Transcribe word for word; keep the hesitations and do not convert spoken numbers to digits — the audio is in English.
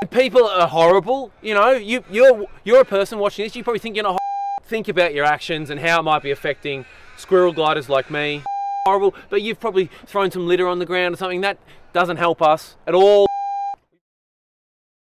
People are horrible, you know. You, you're you're a person watching this. You probably think you're not. Think about your actions and how it might be affecting squirrel gliders like me. Horrible, but you've probably thrown some litter on the ground or something. That doesn't help us at all.